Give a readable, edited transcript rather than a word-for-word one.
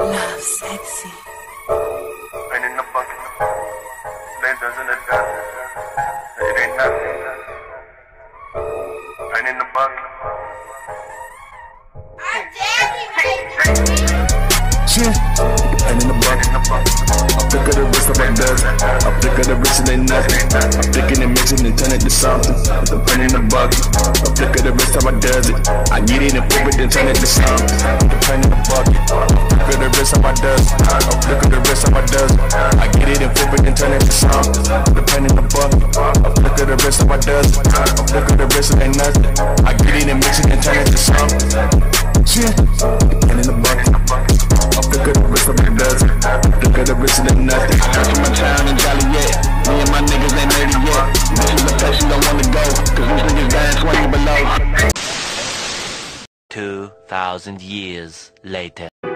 Love sexy. And in the bucket, that doesn't it does. It ain't nothing. And in the bucket. And in the bucket, I'm thick of the wrist of my dozen. I'm thick of the wrist and ain't nothing. I'm thinking and mixing and turn it to something. The pen in the bucket, I'm thick of the wrist of my dozen. I get it and flip it and turn it to something. The pen in the bucket, I'm thick of the wrist of my dozen. I'm thick of the wrist of my dozen. I get it and flip it and turn it to something. The pen in the bucket, I'm thick of the wrist of my dozen. I'm thick of the wrist and ain't nothing. I get it and mix it and turn it to something. And in the bucket, I'm thick of the wrist of my dozen. Thick of the wrist and ain't nothing. I come from my town in Joliet. Me and my niggas ain't made it yet. This is the place you don't wanna go, cause these niggas dying 20 below. 2,000 years later.